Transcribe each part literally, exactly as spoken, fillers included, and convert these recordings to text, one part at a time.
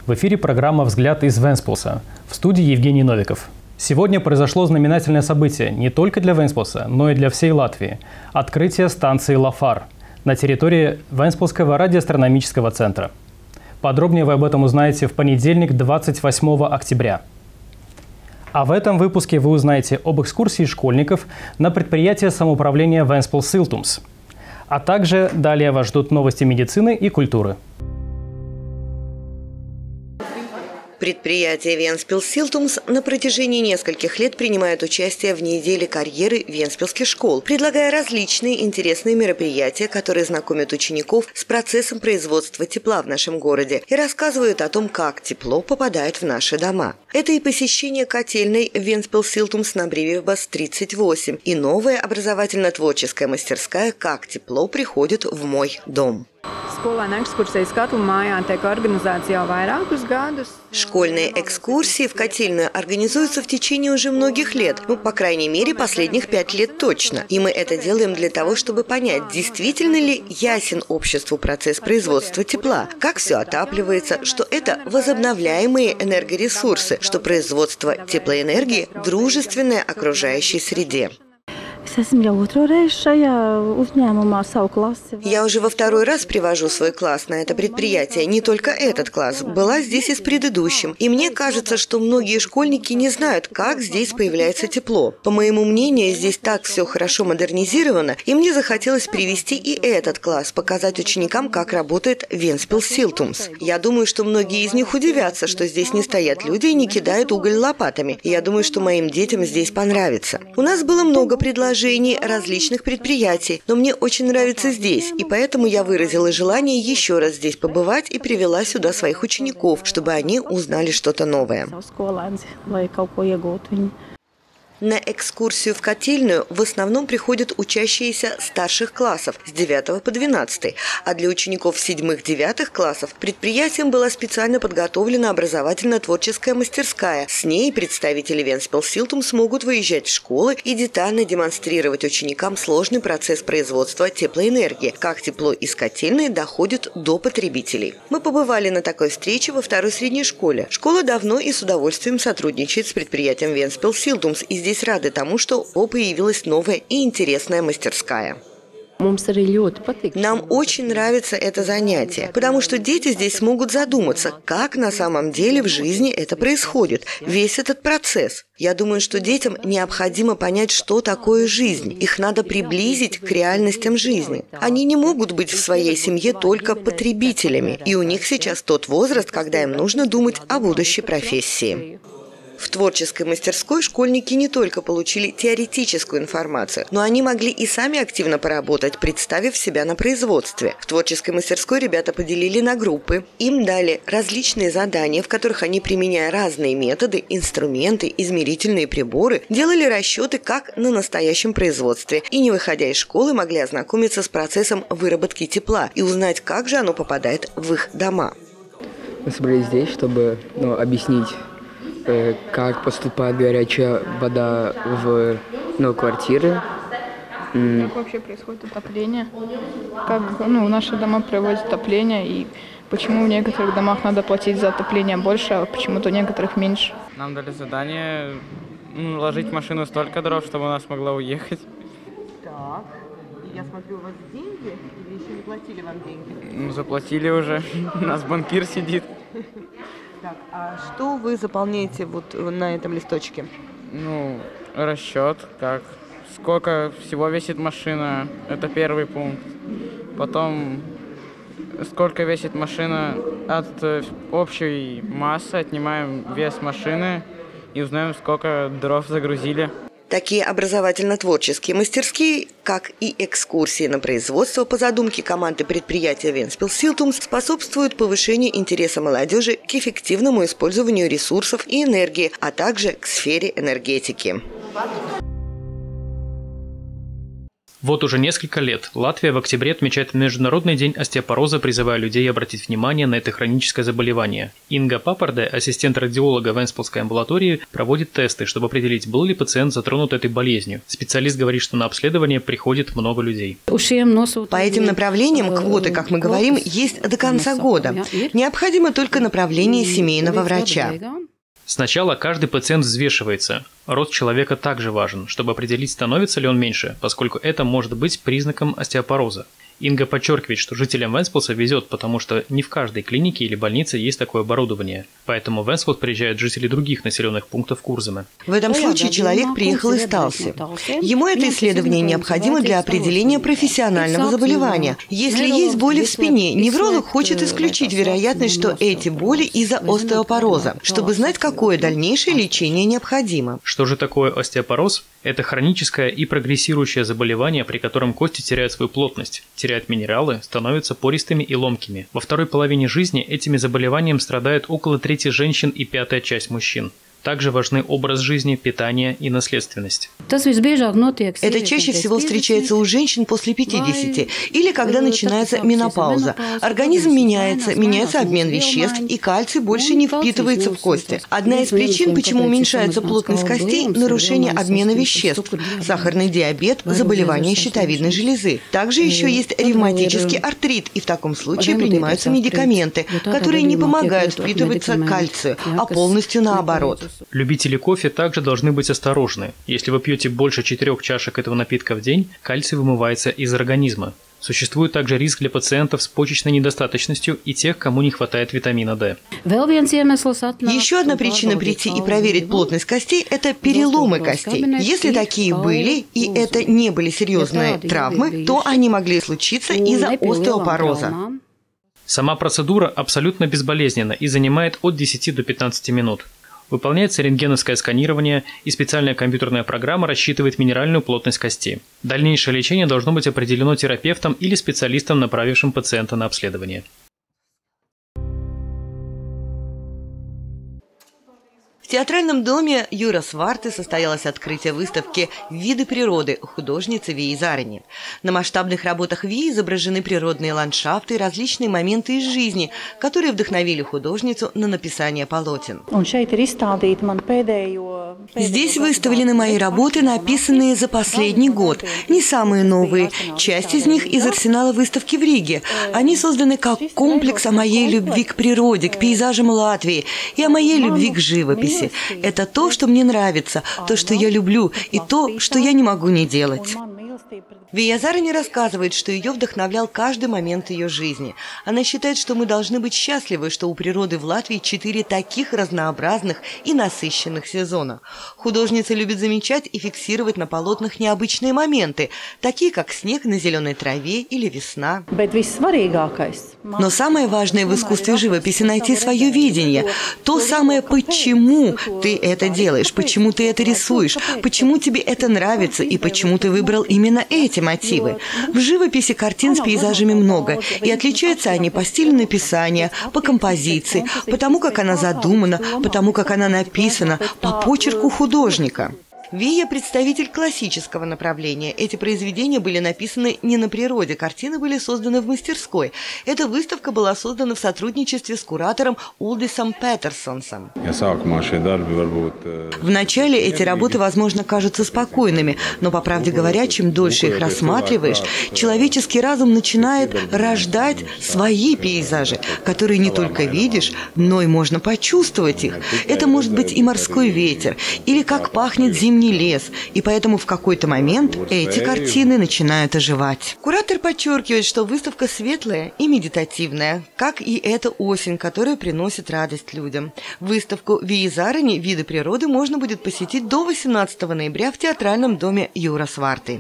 В эфире программа «Взгляд из Вентспилса». В студии Евгений Новиков. Сегодня произошло знаменательное событие не только для Вентспилса, но и для всей Латвии – открытие станции Лафар на территории Вентспилского радиоастрономического центра. Подробнее вы об этом узнаете в понедельник, двадцать восьмого октября. А в этом выпуске вы узнаете об экскурсии школьников на предприятие самоуправления Вентспилс Siltums. А также далее вас ждут новости медицины и культуры. Предприятие Вентспилс Siltums на протяжении нескольких лет принимает участие в неделе карьеры вентспилских школ, предлагая различные интересные мероприятия, которые знакомят учеников с процессом производства тепла в нашем городе и рассказывают о том, как тепло попадает в наши дома. Это и посещение котельной Вентспилс Siltums на Бревибас тридцать восемь и новая образовательно-творческая мастерская «Как тепло приходит в мой дом». Школьные экскурсии в котельную организуются в течение уже многих лет, ну, по крайней мере, последних пять лет точно. И мы это делаем для того, чтобы понять, действительно ли ясен обществу процесс производства тепла, как все отапливается, что это возобновляемые энергоресурсы, что производство теплоэнергии дружественное окружающей среде. Я уже во второй раз привожу свой класс на это предприятие. Не только этот класс. Была здесь и с предыдущим. И мне кажется, что многие школьники не знают, как здесь появляется тепло. По моему мнению, здесь так все хорошо модернизировано, и мне захотелось привести и этот класс, показать ученикам, как работает Вентспилс Siltums. Я думаю, что многие из них удивятся, что здесь не стоят люди и не кидают уголь лопатами. И я думаю, что моим детям здесь понравится. У нас было много предложений различных предприятий, но мне очень нравится здесь, и поэтому я выразила желание еще раз здесь побывать и привела сюда своих учеников, чтобы они узнали что-то новое. На экскурсию в котельную в основном приходят учащиеся старших классов с девятого по двенадцатый, а для учеников седьмых-девятых классов предприятием была специально подготовлена образовательно-творческая мастерская. С ней представители Вентспилс Siltums смогут выезжать в школы и детально демонстрировать ученикам сложный процесс производства теплоэнергии, как тепло из котельной доходит до потребителей. Мы побывали на такой встрече во второй средней школе. Школа давно и с удовольствием сотрудничает с предприятием Вентспилс Siltums, и здесь рады тому, что появилась новая и интересная мастерская. Нам очень нравится это занятие, потому что дети здесь смогут задуматься, как на самом деле в жизни это происходит, весь этот процесс. Я думаю, что детям необходимо понять, что такое жизнь. Их надо приблизить к реальностям жизни. Они не могут быть в своей семье только потребителями, и у них сейчас тот возраст, когда им нужно думать о будущей профессии. В творческой мастерской школьники не только получили теоретическую информацию, но они могли и сами активно поработать, представив себя на производстве. В творческой мастерской ребята поделили на группы. Им дали различные задания, в которых они, применяя разные методы, инструменты, измерительные приборы, делали расчеты, как на настоящем производстве. И, не выходя из школы, могли ознакомиться с процессом выработки тепла и узнать, как же оно попадает в их дома. Мы собрались здесь, чтобы ну, объяснить, как поступает горячая вода в ну, квартиры. Как вообще происходит отопление, как ну, наши дома проводят отопление и почему в некоторых домах надо платить за отопление больше, а почему-то в некоторых меньше. Нам дали задание ну, ложить в машину столько дров, чтобы она смогла уехать. Так, я смотрю, у вас деньги или еще не платили вам деньги? Ну, заплатили уже, у нас банкир сидит. Так, а что вы заполняете вот на этом листочке? Ну, расчет, как, сколько всего весит машина, это первый пункт. Потом, сколько весит машина от общей массы, отнимаем вес машины и узнаем, сколько дров загрузили. Такие образовательно-творческие мастерские, как и экскурсии на производство по задумке команды предприятия Вентспилс Siltums, способствуют повышению интереса молодежи к эффективному использованию ресурсов и энергии, а также к сфере энергетики. Вот уже несколько лет Латвия в октябре отмечает Международный день остеопороза, призывая людей обратить внимание на это хроническое заболевание. Инга Папарде, ассистент радиолога в Вентспилской амбулатории, проводит тесты, чтобы определить, был ли пациент затронут этой болезнью. Специалист говорит, что на обследование приходит много людей. По этим направлениям квоты, как мы говорим, есть до конца года. Необходимо только направление семейного врача. Сначала каждый пациент взвешивается. Рост человека также важен, чтобы определить, становится ли он меньше, поскольку это может быть признаком остеопороза. Инга подчеркивает, что жителям Вентспилса везет, потому что не в каждой клинике или больнице есть такое оборудование. Поэтому в Вентспилс приезжают жители других населенных пунктов Курзаме. В этом случае человек приехал из Талси. Ему это исследование необходимо для определения профессионального заболевания. Если есть боли в спине, невролог хочет исключить вероятность, что эти боли из-за остеопороза, чтобы знать, какое дальнейшее лечение необходимо. Что же такое остеопороз? Это хроническое и прогрессирующее заболевание, при котором кости теряют свою плотность, теряют минералы, становятся пористыми и ломкими. Во второй половине жизни этими заболеванием страдают около трети женщин и пятая часть мужчин. Также важны образ жизни, питание и наследственность. Это чаще всего встречается у женщин после пятидесяти или когда начинается менопауза. Организм меняется, меняется обмен веществ, и кальций больше не впитывается в кости. Одна из причин, почему уменьшается плотность костей – нарушение обмена веществ, сахарный диабет, заболевание щитовидной железы. Также еще есть ревматический артрит, и в таком случае принимаются медикаменты, которые не помогают впитываться кальцию, а полностью наоборот. Любители кофе также должны быть осторожны. Если вы пьете больше четырех чашек этого напитка в день, кальций вымывается из организма. Существует также риск для пациентов с почечной недостаточностью и тех, кому не хватает витамина D. Еще одна причина прийти и проверить плотность костей – это переломы костей. Если такие были, и это не были серьезные травмы, то они могли случиться из-за остеопороза. Сама процедура абсолютно безболезненна и занимает от десяти до пятнадцати минут. Выполняется рентгеновское сканирование, и специальная компьютерная программа рассчитывает минеральную плотность кости. Дальнейшее лечение должно быть определено терапевтом или специалистом, направившим пациента на обследование. В театральном доме Юрас Варты состоялось открытие выставки «Виды природы» художницы Вии Зарини. На масштабных работах Вии изображены природные ландшафты и различные моменты из жизни, которые вдохновили художницу на написание полотен. Здесь выставлены мои работы, написанные за последний год, не самые новые. Часть из них из арсенала выставки в Риге. Они созданы как комплекс о моей любви к природе, к пейзажам Латвии и о моей любви к живописи. Это то, что мне нравится, то, что я люблю, и то, что я не могу не делать. Вия Зарини рассказывает, что ее вдохновлял каждый момент ее жизни. Она считает, что мы должны быть счастливы, что у природы в Латвии четыре таких разнообразных и насыщенных сезона. Художница любит замечать и фиксировать на полотнах необычные моменты, такие как снег на зеленой траве или весна. Но самое важное в искусстве живописи – найти свое видение. То самое, почему ты это делаешь, почему ты это рисуешь, почему тебе это нравится и почему ты выбрал именно эти мотивы. В живописи картин с пейзажами много, и отличаются они по стилю написания, по композиции, по тому, как она задумана, по тому, как она написана, по почерку художника. Вия – представитель классического направления. Эти произведения были написаны не на природе, картины были созданы в мастерской. Эта выставка была создана в сотрудничестве с куратором Улдисом Петерсонсом. Вначале эти работы, возможно, кажутся спокойными, но, по правде говоря, чем дольше их рассматриваешь, человеческий разум начинает рождать свои пейзажи, которые не только видишь, но и можно почувствовать их. Это может быть и морской ветер, или как пахнет зимний лес, и поэтому в какой-то момент эти картины начинают оживать. Куратор подчеркивает, что выставка светлая и медитативная, как и эта осень, которая приносит радость людям. Выставку Вии Зарини «Виды природы» можно будет посетить до восемнадцатого ноября в театральном доме Юрас Варты.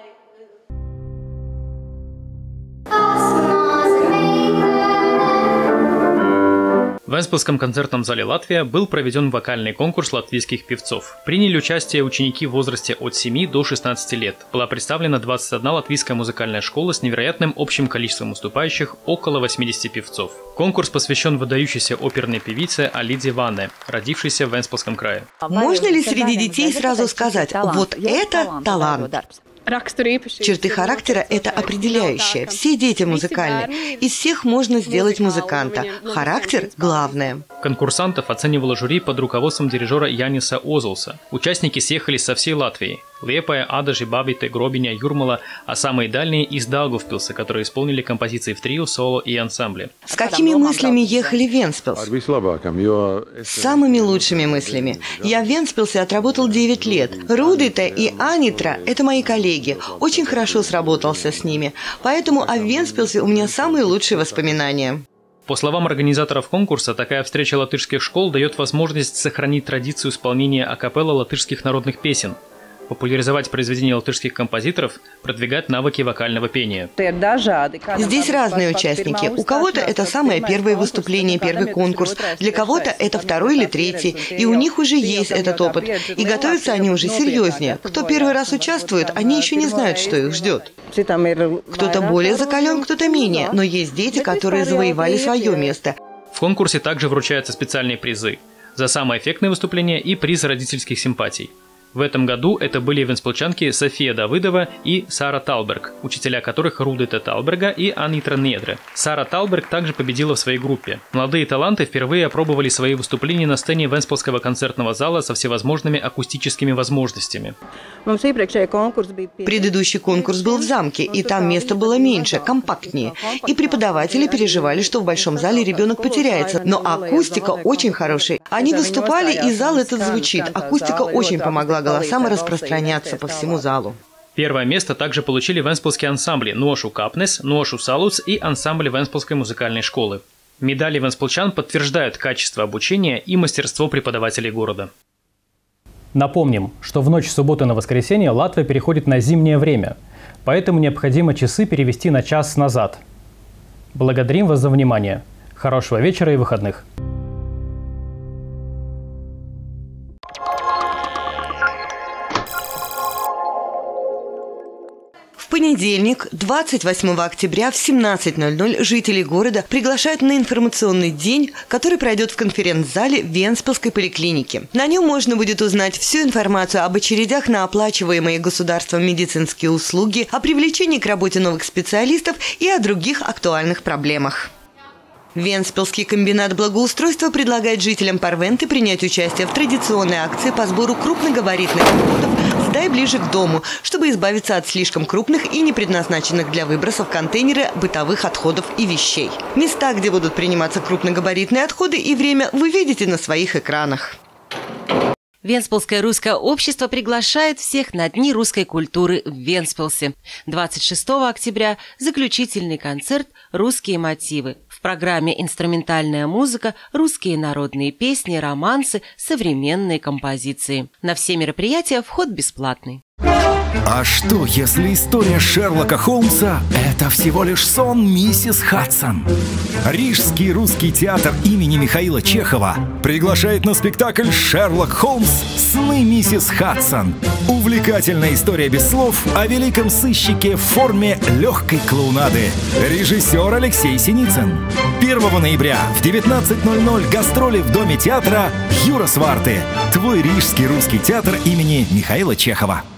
В Вентспилском концертном зале «Латвия» был проведен вокальный конкурс латвийских певцов. Приняли участие ученики в возрасте от семи до шестнадцати лет. Была представлена двадцать одна латвийская музыкальная школа с невероятным общим количеством выступающих – около восьмидесяти певцов. Конкурс посвящен выдающейся оперной певице Алиде Ване, родившейся в Вентспилском крае. Можно ли среди детей сразу сказать «вот это талант»? Черты характера – это определяющее. Все дети музыкальны. Из всех можно сделать музыканта. Характер – главное. Конкурсантов оценивало жюри под руководством дирижера Яниса Озолса. Участники съехались со всей Латвии. Liepāja, Adaži, Babite, Grobiņa, Юрмала, а самые дальние из Даугавпилса, которые исполнили композиции в трио, соло и ансамбле. С какими мыслями ехали в Вентспилс? С самыми лучшими мыслями. Я в Вентспилсе отработал девять лет. Рудита и Анитра – это мои коллеги. Очень хорошо сработался с ними. Поэтому о Вентспилсе у меня самые лучшие воспоминания. По словам организаторов конкурса, такая встреча латышских школ дает возможность сохранить традицию исполнения акапелла латышских народных песен, популяризовать произведения латышских композиторов, продвигать навыки вокального пения. Здесь разные участники. У кого-то это самое первое выступление, первый конкурс, для кого-то это второй или третий, и у них уже есть этот опыт. И готовятся они уже серьезнее. Кто первый раз участвует, они еще не знают, что их ждет. Кто-то более закален, кто-то менее, но есть дети, которые завоевали свое место. В конкурсе также вручаются специальные призы за самое эффектное выступление и приз родительских симпатий. В этом году это были венспилчанки София Давыдова и Сара Талберг, учителя которых Рудита Талберга и Анитра Недре. Сара Талберг также победила в своей группе. Молодые таланты впервые опробовали свои выступления на сцене Вентспилсского концертного зала со всевозможными акустическими возможностями. Предыдущий конкурс был в замке, и там места было меньше, компактнее. И преподаватели переживали, что в большом зале ребенок потеряется. Но акустика очень хорошая. Они выступали, и зал этот звучит. Акустика очень помогла голосам распространяться по всему залу. Первое место также получили вентспилсские ансамбли Ношу Капнес, Ношу Салуц и ансамбль Вентспилсской музыкальной школы. Медали вентспилчан подтверждают качество обучения и мастерство преподавателей города. Напомним, что в ночь с субботы на воскресенье Латвия переходит на зимнее время, поэтому необходимо часы перевести на час назад. Благодарим вас за внимание. Хорошего вечера и выходных. В понедельник, двадцать восьмого октября в семнадцать ноль ноль жителей города приглашают на информационный день, который пройдет в конференц-зале Вентспилсской поликлиники. На нем можно будет узнать всю информацию об очередях на оплачиваемые государством медицинские услуги, о привлечении к работе новых специалистов и о других актуальных проблемах. Вентспилсский комбинат благоустройства предлагает жителям Парвенты принять участие в традиционной акции по сбору крупногабаритных отходов «Сдай ближе к дому», чтобы избавиться от слишком крупных и не предназначенных для выбросов контейнеры бытовых отходов и вещей. Места, где будут приниматься крупногабаритные отходы, и время вы видите на своих экранах. Вентспилсское русское общество приглашает всех на Дни русской культуры в Вентспилсе. двадцать шестого октября заключительный концерт «Русские мотивы». В программе инструментальная музыка, русские народные песни, романсы, современные композиции. На все мероприятия вход бесплатный. А что, если история Шерлока Холмса – это всего лишь сон миссис Хадсон? Рижский русский театр имени Михаила Чехова приглашает на спектакль «Шерлок Холмс. Сны миссис Хадсон». Увлекательная история без слов о великом сыщике в форме легкой клоунады. Режиссер Алексей Синицын. первого ноября в девятнадцать ноль ноль гастроли в Доме театра «Юра Сварты». Твой рижский русский театр имени Михаила Чехова.